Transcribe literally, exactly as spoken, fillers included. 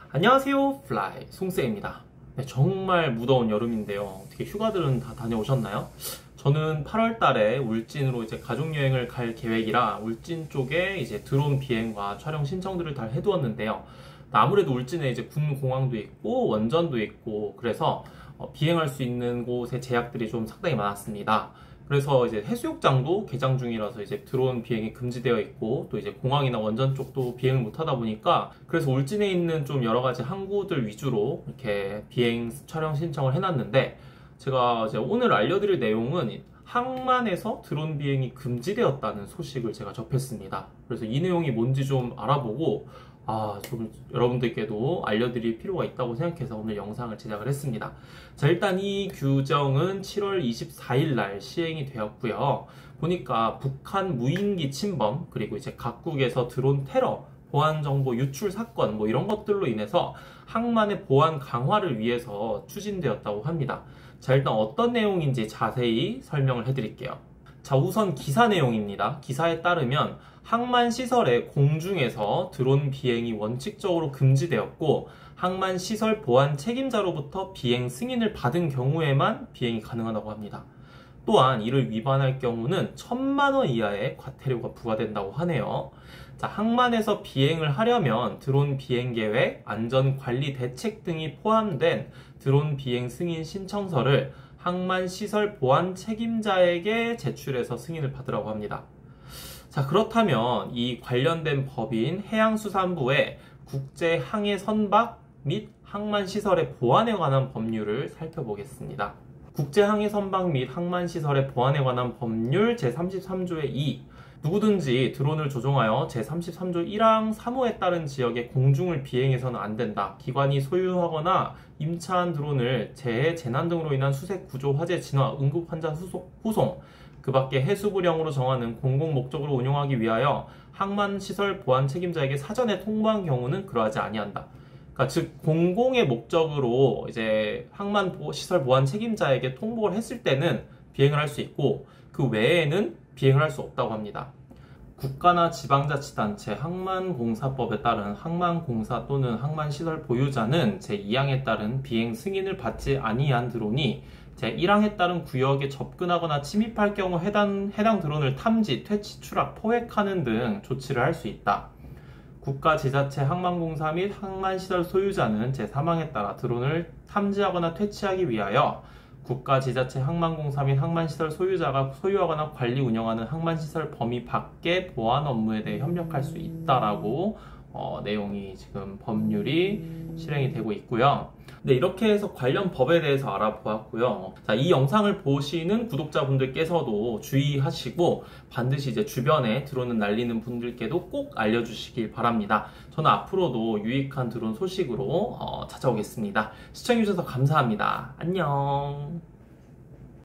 안녕하세요, 플라이 송쌤입니다. 네, 정말 무더운 여름인데요. 어떻게 휴가들은 다 다녀오셨나요? 저는 팔월 달에 울진으로 이제 가족여행을 갈 계획이라 울진 쪽에 이제 드론 비행과 촬영 신청들을 다 해두었는데요. 아무래도 울진에 이제 군 공항도 있고 원전도 있고 그래서 어, 비행할 수 있는 곳의 제약들이 좀 상당히 많았습니다. 그래서 이제 해수욕장도 개장 중이라서 이제 드론 비행이 금지되어 있고 또 이제 공항이나 원전 쪽도 비행을 못 하다 보니까 그래서 울진에 있는 좀 여러 가지 항구들 위주로 이렇게 비행 촬영 신청을 해놨는데 제가 이제 오늘 알려드릴 내용은 항만에서 드론 비행이 금지되었다는 소식을 제가 접했습니다. 그래서 이 내용이 뭔지 좀 알아보고 아, 좀 여러분들께도 알려드릴 필요가 있다고 생각해서 오늘 영상을 제작을 했습니다. 자, 일단 이 규정은 칠월 이십사일 날 시행이 되었고요. 보니까 북한 무인기 침범, 그리고 이제 각국에서 드론 테러, 보안 정보 유출 사건 뭐 이런 것들로 인해서 항만의 보안 강화를 위해서 추진되었다고 합니다. 자, 일단 어떤 내용인지 자세히 설명을 해드릴게요. 자, 우선 기사 내용입니다. 기사에 따르면 항만 시설의 공중에서 드론 비행이 원칙적으로 금지되었고 항만 시설 보안 책임자로부터 비행 승인을 받은 경우에만 비행이 가능하다고 합니다. 또한 이를 위반할 경우는 천만 원 이하의 과태료가 부과된다고 하네요. 자, 항만에서 비행을 하려면 드론 비행 계획, 안전 관리 대책 등이 포함된 드론 비행 승인 신청서를 항만 시설 보안 책임자에게 제출해서 승인을 받으라고 합니다. 자, 그렇다면 이 관련된 법인 해양수산부의 국제항해선박 및 항만시설의 보안에 관한 법률을 살펴보겠습니다. 국제항해선박 및 항만시설의 보안에 관한 법률 제삼십삼조의 이, 누구든지 드론을 조종하여 제삼십삼조 일항 삼호에 따른 지역의 공중을 비행해서는 안 된다. 기관이 소유하거나 임차한 드론을 재해, 재난 등으로 인한 수색, 구조, 화재, 진화, 응급 환자 후속, 후송, 그 밖에 해수부령으로 정하는 공공 목적으로 운용하기 위하여 항만시설 보안 책임자에게 사전에 통보한 경우는 그러하지 아니한다. 그러니까 즉 공공의 목적으로 이제 항만시설 보안 책임자에게 통보를 했을 때는 비행을 할 수 있고 그 외에는 비행을 할 수 없다고 합니다. 국가나 지방자치단체 항만공사법에 따른 항만공사 또는 항만시설 보유자는 제이항에 따른 비행 승인을 받지 아니한 드론이 제일항에 따른 구역에 접근하거나 침입할 경우 해당, 해당 드론을 탐지, 퇴치, 추락, 포획하는 등 조치를 할 수 있다. 국가, 지자체, 항만공사 및 항만시설 소유자는 제삼항에 따라 드론을 탐지하거나 퇴치하기 위하여 국가, 지자체, 항만공사 및 항만시설 소유자가 소유하거나 관리, 운영하는 항만시설 범위 밖의 보안 업무에 대해 협력할 수 있다라고 어, 내용이 지금 법률이 실행이 되고 있고요. 네, 이렇게 해서 관련 법에 대해서 알아보았고요. 자, 이 영상을 보시는 구독자분들께서도 주의하시고 반드시 이제 주변에 드론을 날리는 분들께도 꼭 알려주시길 바랍니다. 저는 앞으로도 유익한 드론 소식으로 어, 찾아오겠습니다. 시청해주셔서 감사합니다. 안녕.